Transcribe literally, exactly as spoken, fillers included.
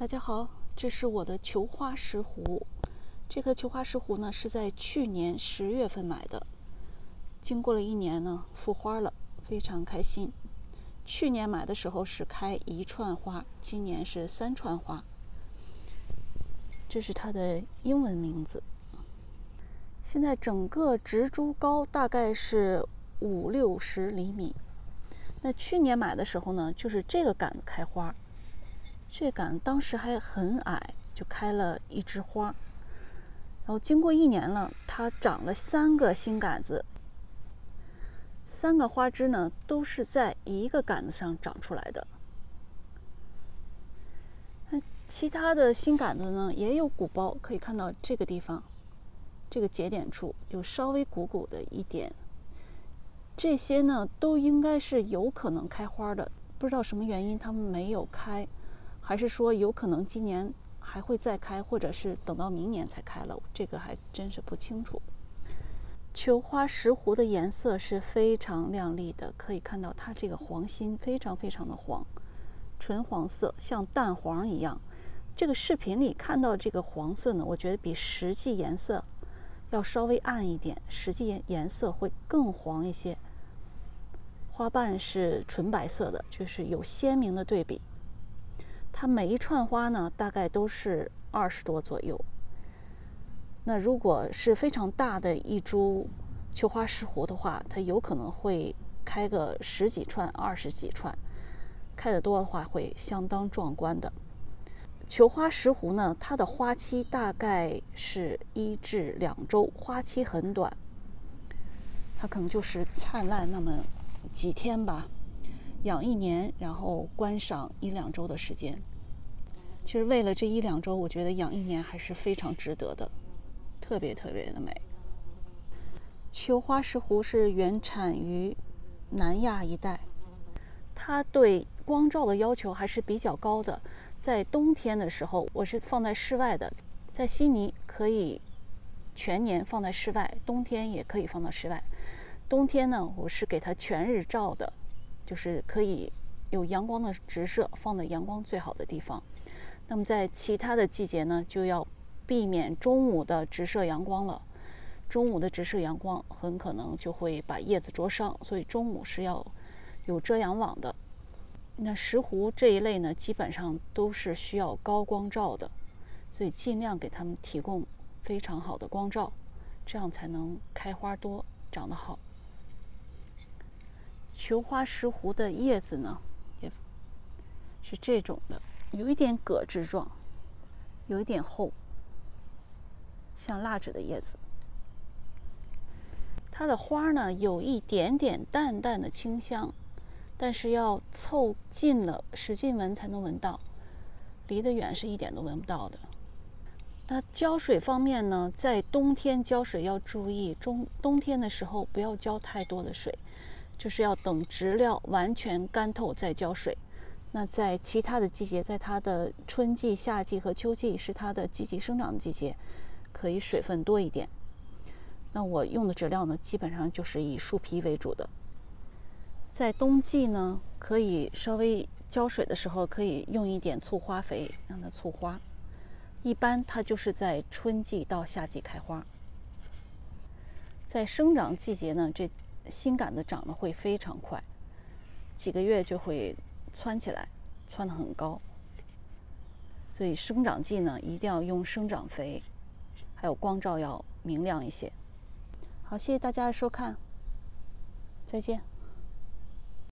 大家好，这是我的球花石斛。这颗球花石斛呢是在去年十月份买的，经过了一年呢复花了，非常开心。去年买的时候是开一串花，今年是三串花。这是它的英文名字。现在整个植株高大概是五六十厘米。那去年买的时候呢，就是这个杆子开花。这杆当时还很矮，就开了一枝花。然后经过一年了，它长了三个新杆子，三个花枝呢都是在一个杆子上长出来的。其他的新杆子呢也有鼓包，可以看到这个地方，这个节点处有稍微鼓鼓的一点。这些呢都应该是有可能开花的，不知道什么原因它们没有开。还是说有可能今年还会再开，或者是等到明年才开了，这个还真是不清楚。球花石斛的颜色是非常亮丽的，可以看到它这个黄心非常非常的黄，纯黄色，像蛋黄一样。这个视频里看到这个黄色呢，我觉得比实际颜色要稍微暗一点，实际颜色会更黄一些。花瓣是纯白色的，就是有鲜明的对比。它每一串花呢，大概都是二十多左右。那如果是非常大的一株球花石斛的话，它有可能会开个十几串、二十几串，开得多的话会相当壮观的。球花石斛呢，它的花期大概是一至两周，花期很短，它可能就是灿烂那么几天吧。养一年，然后观赏一两周的时间。其实为了这一两周，我觉得养一年还是非常值得的，特别特别的美。球花石斛是原产于南亚一带，它对光照的要求还是比较高的。在冬天的时候，我是放在室外的，在悉尼可以全年放在室外，冬天也可以放到室外。冬天呢，我是给它全日照的。就是可以有阳光的直射，放在阳光最好的地方。那么在其他的季节呢，就要避免中午的直射阳光了。中午的直射阳光很可能就会把叶子灼伤，所以中午是要有遮阳网的。那石斛这一类呢，基本上都是需要高光照的，所以尽量给它们提供非常好的光照，这样才能开花多，长得好。球花石斛的叶子呢，也是这种的，有一点葛质状，有一点厚，像蜡纸的叶子。它的花呢，有一点点淡淡的清香，但是要凑近了，使劲闻才能闻到，离得远是一点都闻不到的。那浇水方面呢，在冬天浇水要注意，中冬天的时候不要浇太多的水。就是要等植料完全干透再浇水。那在其他的季节，在它的春季、夏季和秋季是它的积极生长的季节，可以水分多一点。那我用的植料呢，基本上就是以树皮为主的。在冬季呢，可以稍微浇水的时候，可以用一点促花肥，让它促花。一般它就是在春季到夏季开花。在生长季节呢，这新杆子长得会非常快，几个月就会蹿起来，蹿得很高。所以生长季呢，一定要用生长肥，还有光照要明亮一些。好，谢谢大家的收看，再见。